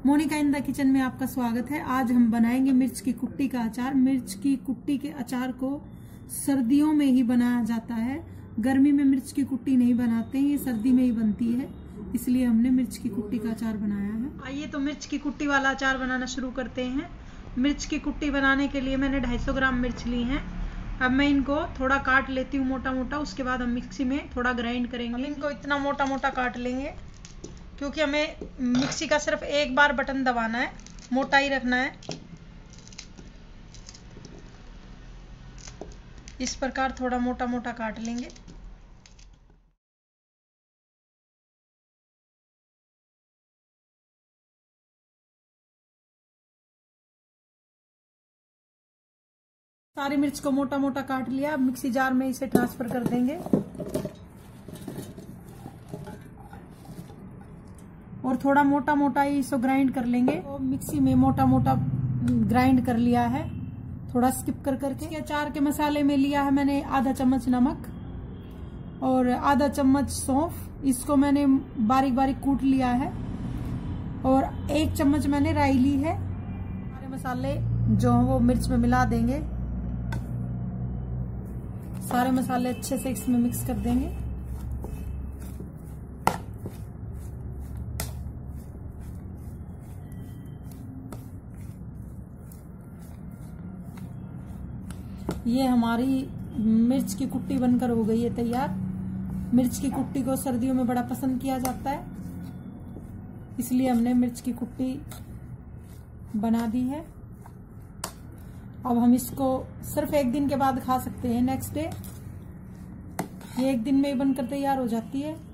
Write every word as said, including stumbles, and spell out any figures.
Monika in the kitchen में आपका स्वागत है। आज हम बनाएंगे मिर्च की कुट्टी का अचार। मिर्च की कुट्टी के अचार को सर्दियों में ही बनाया जाता है। गर्मी में मिर्च की कुट्टी नहीं बनाते हैं, ये सर्दी में ही बनती है, इसलिए हमने मिर्च की कुट्टी का अचार बनाया है। आइए तो मिर्च की कुट्टी वाला अचार बनाना शुरू करते हैं। मिर्च की कुट्टी बनाने के लिए मैंने ढाई सौ ग्राम मिर्च ली है। अब मैं इनको थोड़ा काट लेती हूँ मोटा मोटा, उसके बाद हम मिक्सी में थोड़ा ग्राइंड करेंगे। इनको इतना मोटा मोटा काट लेंगे क्योंकि हमें मिक्सी का सिर्फ एक बार बटन दबाना है, मोटा ही रखना है। इस प्रकार थोड़ा मोटा मोटा काट लेंगे। सारी मिर्च को मोटा मोटा काट लिया। अब मिक्सी जार में इसे ट्रांसफर कर देंगे और थोड़ा मोटा मोटा ही इसको ग्राइंड कर लेंगे। तो मिक्सी में मोटा मोटा ग्राइंड कर लिया है, थोड़ा स्किप कर करके। इसके अचार के मसाले में लिया है मैंने आधा चम्मच नमक और आधा चम्मच सौंफ, इसको मैंने बारीक बारीक कूट लिया है, और एक चम्मच मैंने राई ली है। सारे मसाले जो वो मिर्च में मिला देंगे। सारे मसाले अच्छे से इसमें मिक्स कर देंगे। ये हमारी मिर्च की कुट्टी बनकर हो गई है तैयार। मिर्च की कुट्टी को सर्दियों में बड़ा पसंद किया जाता है, इसलिए हमने मिर्च की कुट्टी बना दी है। अब हम इसको सिर्फ एक दिन के बाद खा सकते हैं, नेक्स्ट डे। ये एक दिन में ही बनकर तैयार हो जाती है।